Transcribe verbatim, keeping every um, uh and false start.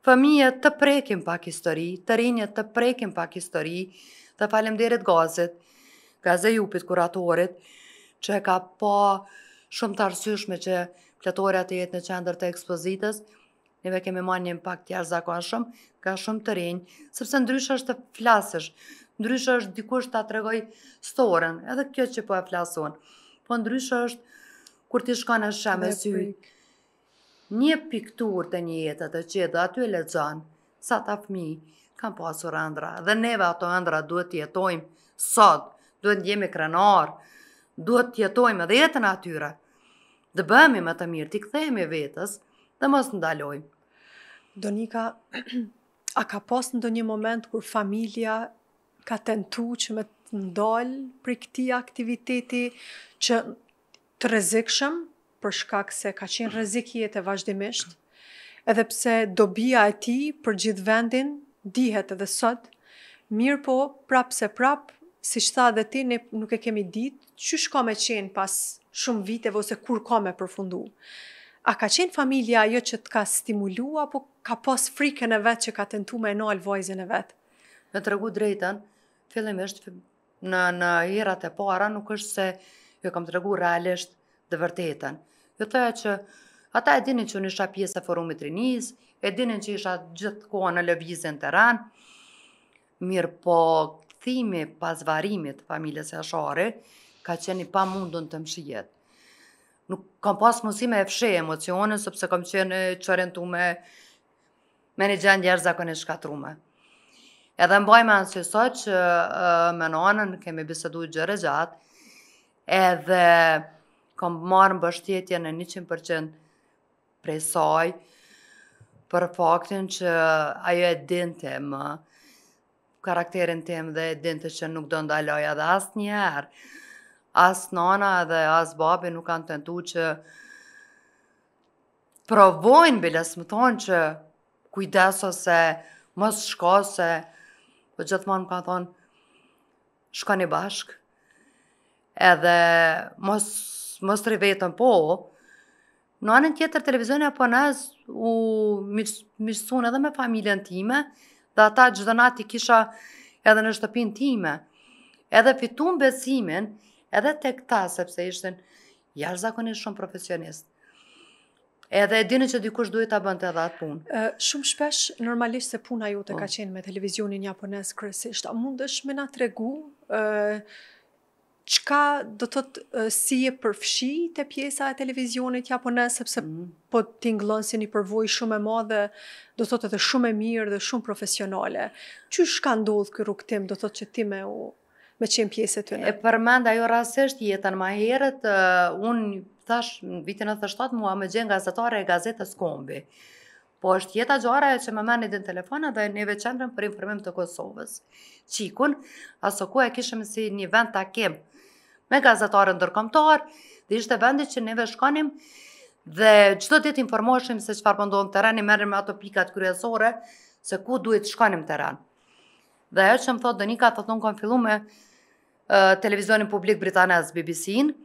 fëmijët të prekin pak histori, të rinjët të prekin pak histori, dhe falemderit gazet, gaze jupit kuratorit, që e ka pa shumë të arsyeshme që fletorja të jetë në qendër të ekspozitës. Neve kemi marrë një impakt jashtëzakonshëm, ka shumë të rinj, sepse ndryshe është të flasësh, ndryshe është dikush ta tregoj storën, edhe kjo që po e flas unë. Po ndryshe është kur ti shkon e sheh me sy një pikturë të një jete të qetë dhe aty e lexon, sa ta fëmijë kanë pasur ëndra, dhe neve ato ëndra duhet të jetojmë sot, duhet të jemi krenar, duhet të jetojmë edhe jetën atyre, dhe bëhemi më të mirë, t'i kthehemi vetës dhe mos ndalojmë. Donika, a ka pas ndonjë moment kur familja ka tentu që me të ndalë për këtij aktiviteti që të rrezikshëm, për shkak se ka qenë rrezik jetë vazhdimisht, edhe pse dobia e tij për gjithë vendin dihet edhe sot, mirë po prap se prap, siç tha edhe ti, ne nuk e kemi ditë çysh ka me qenë pas shumë viteve ose kur ka me përfundu. A ka qenë familja ajo që të ka stimulu, apo ka pas frikën e vet që ka tentu me nal vajzën e vet? Me tregu drejtën, fillimisht në në herat e para nuk është se ju kam tregu realisht të vërtetën. Ju thoya që ata e dinin që unë isha pjesë e forumit rinis, e dinin që isha gjithkohë në lëvizje në terren, mirë po kthimi pas varimit të familjes Jashari ka qenë i pamundun të mshihet. Nuk kam pas mundësi me e fsheh emocionin, sepse kam qenë çorientume me një gjendje jashtëzakonisht shkatrume. Edhe mbaj mend se sot që me nanën kemi biseduar gjëra gjatë, edhe kam marrë mbështetje në njëqind përqind prej saj, për faktin që ajo e dinte më karakterin tim dhe e dinte që nuk do ndaloja, dhe asnjëherë as nana dhe as babi nuk kanë tentu që provojnë biles më thonë që kujdes ose mos shko, se po gjithmonë më kanë thonë shkoni bashk, edhe mos mos rri vetëm, po në anën tjetër televizioni apo nes u miqësun edhe me familjen time, dhe ata çdo natë i kisha edhe në shtëpinë time, edhe fitun besimin edhe tek ta, sepse ishin jashtëzakonisht shumë profesionistë. Edhe e dinin që dikush duhet ta bënte edhe atë punë. Uh, shumë shpesh, normalisht se puna jote oh. ka qenë me televizionin japonez kryesisht, a mundesh me na tregu uh, çka do thotë uh, si e përfshi te pjesa e televizionit japonez, sepse mm. po tingëllon si një përvojë shumë e madhe, do thotë edhe shumë e mirë dhe shumë profesionale. Qysh ka ndodhur ky rrugtim, do thotë që ti me u me qenë pjesë e tyne? E përmend ajo rastisht jetën më herët, uh, unë thash në vitin nëntëdhjetë e shtatë mua më gjen gazetare e gazetës Kombi. Po është jeta gjara që më merrni në telefon dhe neve qendrën për informim të Kosovës. Qikun, aso ku e kishim si një vend takim me gazetarë ndërkombëtar, dhe ishte vendi që neve shkonim dhe çdo ditë informoheshim se çfarë po ndodh në terren, i merrim me ato pikat kryesore se ku duhet të shkonim në terren. Dhe ajo që më thotë Donika, thotë unë kam filluar me uh, televizionin publik britanez B B C-n,